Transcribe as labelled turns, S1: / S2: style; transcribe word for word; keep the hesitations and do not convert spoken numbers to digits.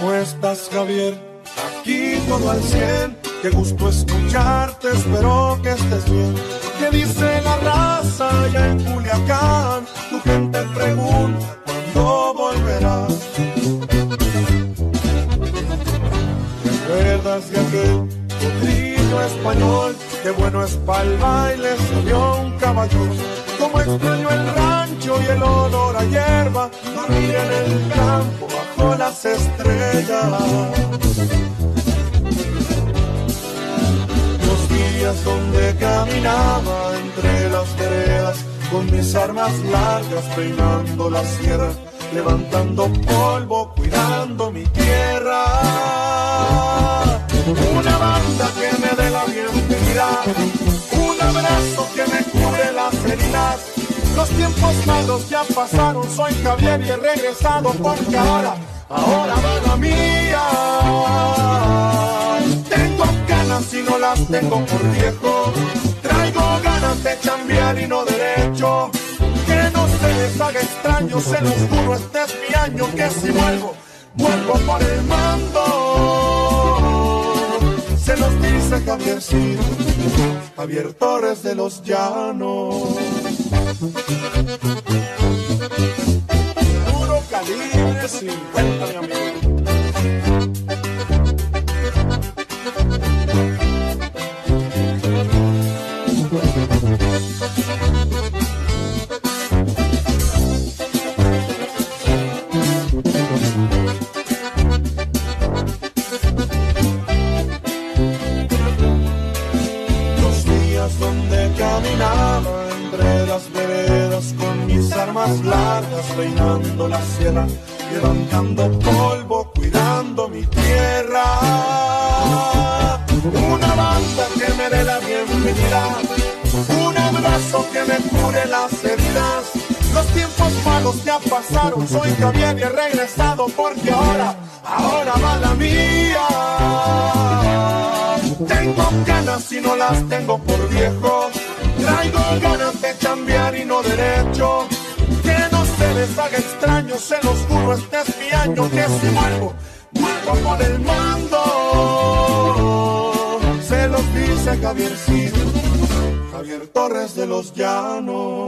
S1: ¿Cómo estás, Javier? Aquí todo al cien. Qué gusto escucharte, espero que estés bien. ¿Qué dice la raza allá en Culiacán? Tu gente pregunta cuándo volverás. ¿Te acuerdas de aquel potrillo español? Qué bueno es pa'l baile, subió un caballo. Como extraño el rancho y el olor a hierba, dormir en el campo bajo las estrellas. Los días donde caminaba entre las veredas, con mis armas largas peinando la sierra, levantando polvo, cuidando mi tierra. Una banda que me dé la bienvenida, un abrazo que me cure las heridas. Los tiempos malos ya pasaron, soy Javier y he regresado porque ahora, ahora va la mía. Tengo ganas y no las tengo por viejo, traigo ganas de chambear y no derecho. Que no se les haga extraño, se los juro, este es mi año, que si vuelvo, vuelvo por el mando. Se los dice Javiercito, Javier Torres de los Llanos. Puro calibre cincuenta, mi amigo. Caminaba entre las veredas con mis armas largas, peinando la sierra, levantando polvo, cuidando mi tierra. Una banda que me dé la bienvenida, un abrazo que me cure las heridas. Los tiempos malos ya pasaron, soy Javier y he regresado porque ahora, ahora va la mía. Tengo ganas y no las tengo por viejo, traigo ganas de chambear y no derecho. Que no se les haga extraño, se los juro, este es mi año, que si vuelvo, vuelvo con el mando. Se los dice Javiercito, Javier Torres de los Llanos.